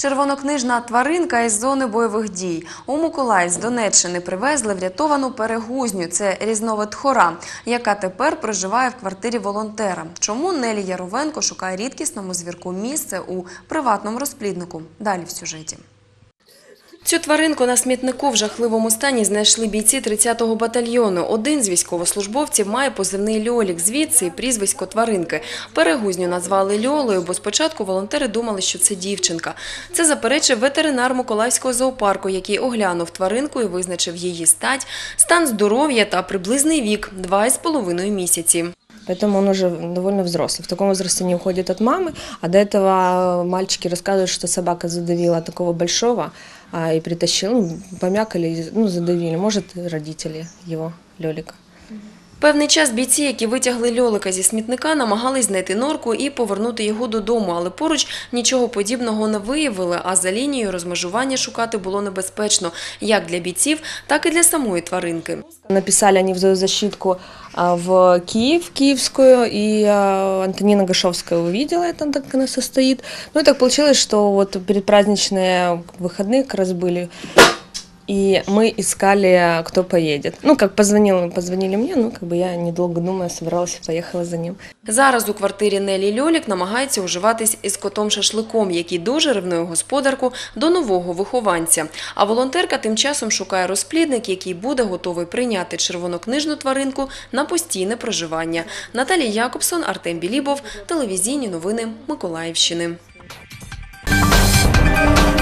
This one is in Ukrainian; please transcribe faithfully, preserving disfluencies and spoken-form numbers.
Червонокнижна тваринка із зони бойових дій. У Миколаїв з Донеччини привезли врятовану перегузню. Це різновид тхора, яка тепер проживає в квартирі волонтера. Чому Нелі Яровенко шукає рідкісному звірку місце у приватному розпліднику? Далі в сюжеті. Цю тваринку на смітнику в жахливому стані знайшли бійці тридцятого батальйону. Один з військовослужбовців має позивний Льолік, звідси і прізвисько тваринки. Перегузню назвали Льолою, бо спочатку волонтери думали, що це дівчинка. Це заперечив ветеринар Миколаївського зоопарку, який оглянув тваринку і визначив її стать, стан здоров'я та приблизний вік – два з половиною місяці. Поэтому он уже довольно взрослый. В таком возрасте не уходит от мамы. А до этого мальчики рассказывают, что собака задавила такого большого а, и притащила, ну, помякали, ну, задавили. Может, родители его, Лёлика. Певний час бійці, які витягли Льолика зі смітника, намагались знайти норку і повернути його додому, але поруч нічого подібного не виявили, а за лінією розмежування шукати було небезпечно, як для бійців, так і для самої тваринки. Написали они в зоозащитку в Киев, Киевскую, и Антонина Гашовская увидела это, так она состоит. Ну и так получилось, что вот предпраздничные выходные как раз были. И мы искали, кто поедет. Ну, как позвонили, позвонили мне, ну, как бы я, недолго думая, собиралась и поехала за ним. Зараз у квартирі Нелі Льолік намагається уживатись із котом-шашликом, який дуже ревнує господарку до нового вихованця. А волонтерка тим часом шукає розплідник, який буде готовий прийняти червонокнижну тваринку на постійне проживання. Наталія Якобсон, Артем Білібов, телевізійні новини Миколаївщини.